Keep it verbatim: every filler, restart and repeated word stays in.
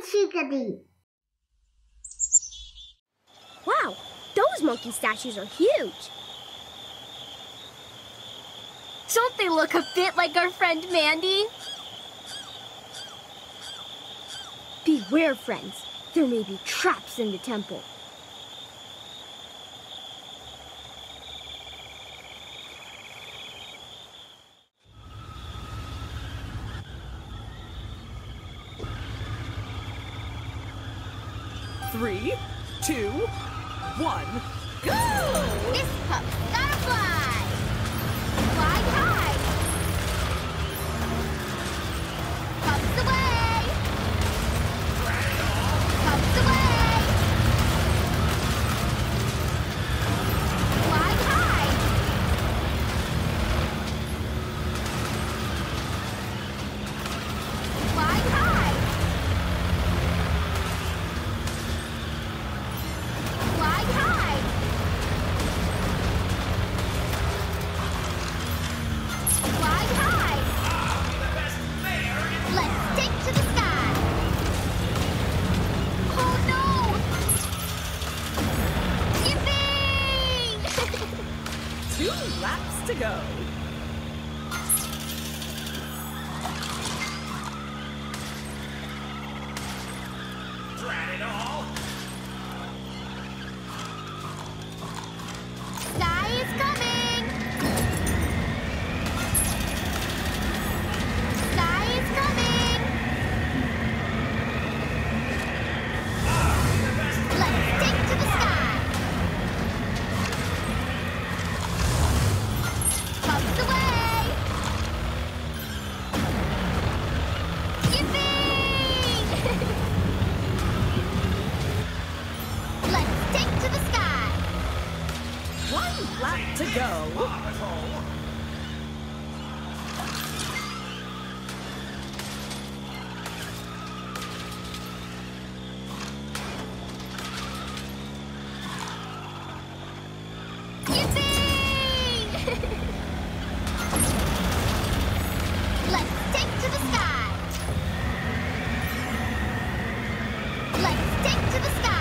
chickadee. Wow, those monkey statues are huge. Don't they look a bit like our friend Mandy? Beware, friends. There may be traps in the temple. Three, two, one, go! This pup's gotta fly. Fly high. Pups away. Pups away. Fly high. Fly high. Fly high. Fly high. Let's take to the sky. Oh no! Yippee! Two laps to go. Drat it all! Skye is coming. Skye is coming. Let's take to the sky. Pups away. Yippee! Let's take to the sky. One lap to go. Paw Patrol! Yippee! Let's take to the sky. Let's take to the sky.